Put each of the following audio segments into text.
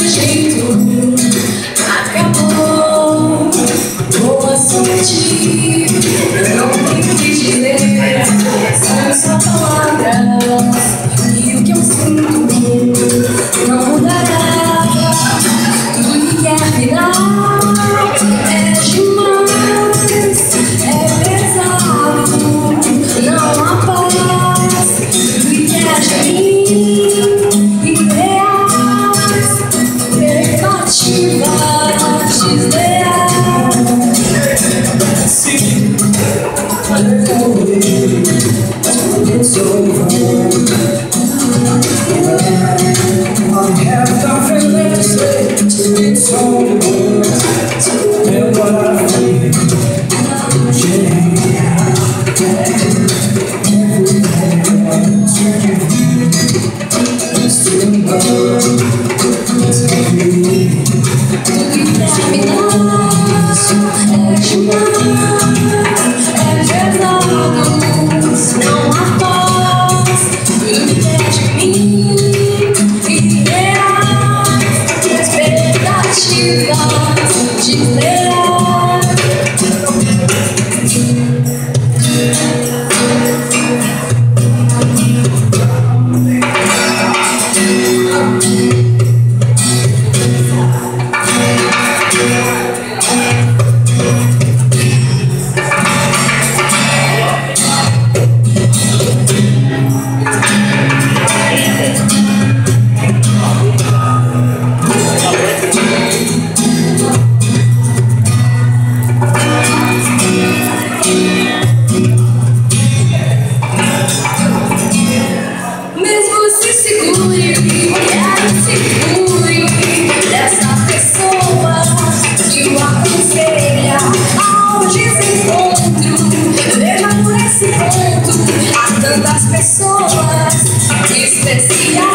jeito acabou. Boa sorte, eu não tenho o que dizer, são só palavras, e o que eu sinto não mudará. Tudo que quer virar é demais, é pesado, não há paz. Tudo que quer de mim, ideais, expectativas desleais. Sim, it's over. I have nothing left to say. It's over. And what I feel, tantas pessoas especiais.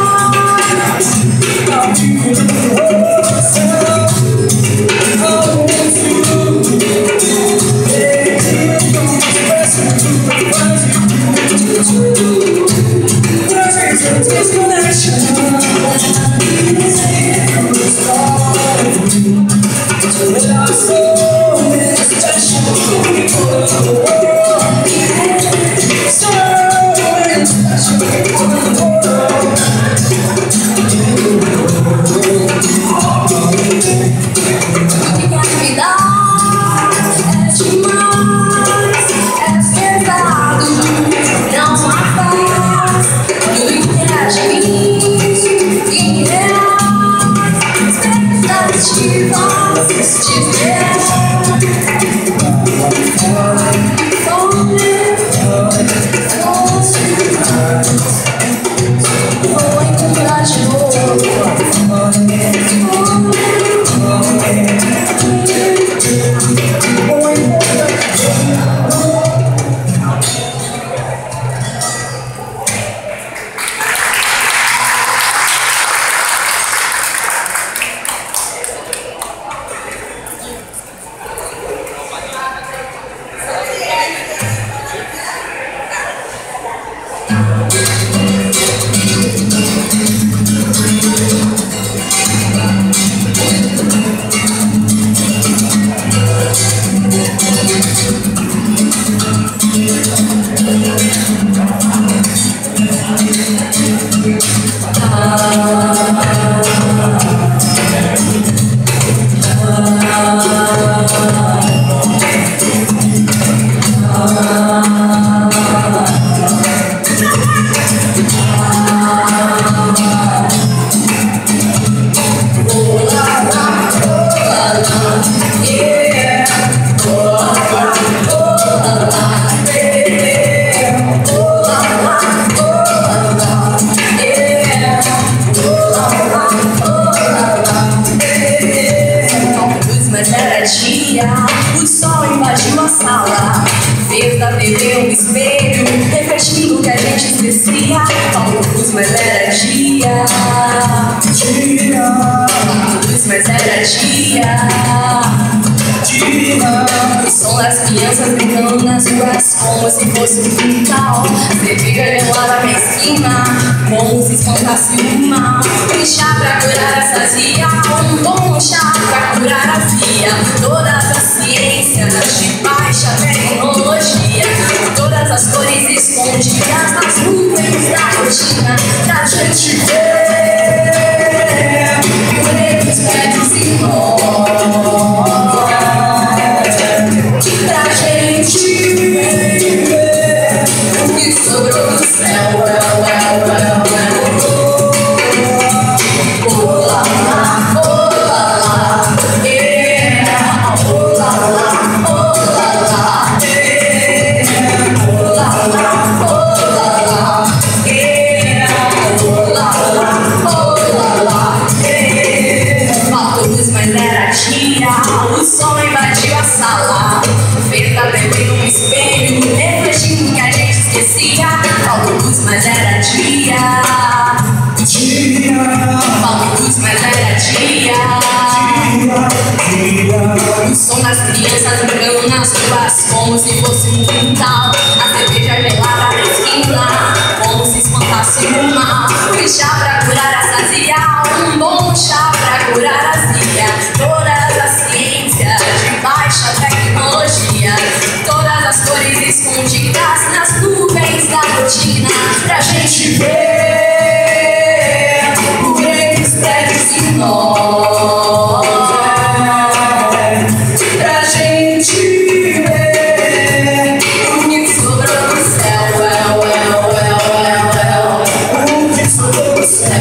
O sol invadiu a sala, fez da TV um espelho, refletindo o que a gente esquecia. Faltou luz, mas era dia. Luz, mas era dia. O som das crianças brincando nas ruas como se fosse um quintal. Cerveja gelada na esquina, como se espantasse o mal. Deixar pra curar essa zia. todas as ciências de baixa tecnologia, todas as cores escondidas nas nuvens da rotina, pra gente ver grandes prédios e nós, pra gente ver o que sobrou do céu. O sol invadiu a sala, fez a bebê num espelho, refletindo que a gente esquecia. Falta luz, mas era dia. Falta luz, mas era dia. O som das crianças brincando nas ruas, como se fosse um quintal. A cerveja gelada na esquina, como se espantasse o mal. Um chá pra curar a sazia, um bom chá pra curar a azia. Todas as ciências de baixa tecnologia, todas as cores escondidas nas nuvens da rotina, pra gente ver os grandes prédios e nós, pra gente ver o que sobrou do céu. O que sobrou do céu.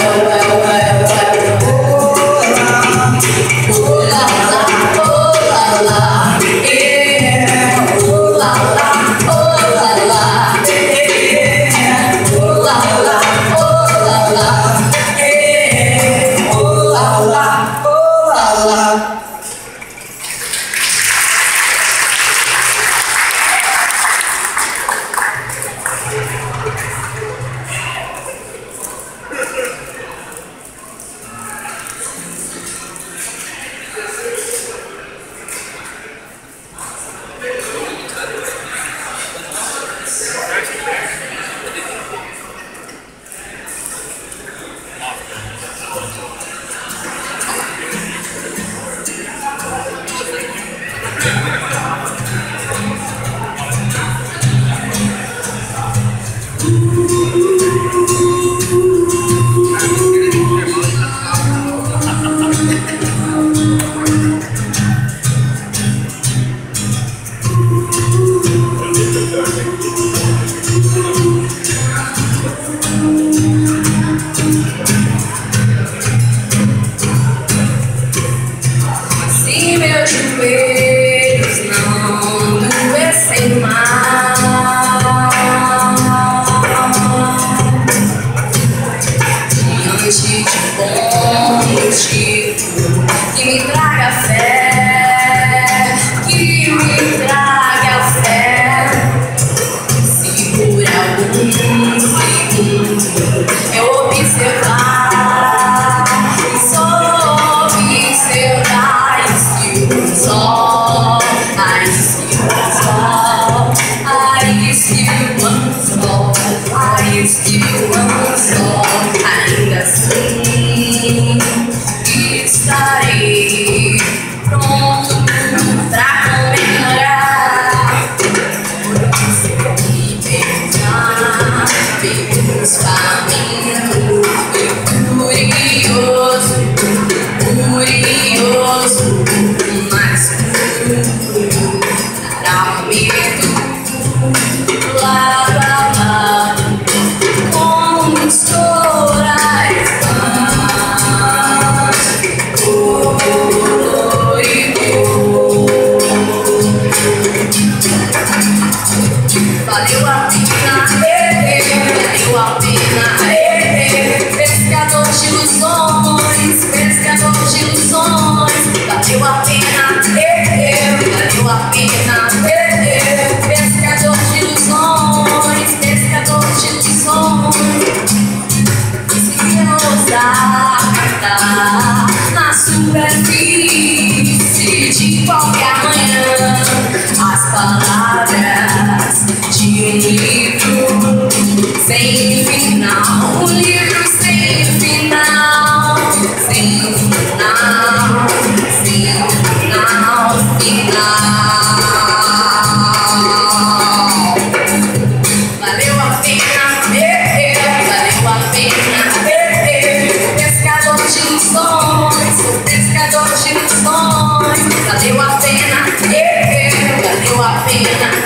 Se meus joelhos não doessem mais, diante de bom motivo que me traga fé, que me traga fé. Se por algum segundo eu observar, só observar, sol, I see one song, ainda assim estarei pronto pra comemorar. Se me pensar, pelos famintos e curioso, mas puro, dará um medo lado a lado, como misturar paz, cor e cor. Valeu a pena, valeu a pena, pescador de ilusões, pescador de ilusões. Valeu a pena, redor de ilusões. Valeu a pena, valeu a pena.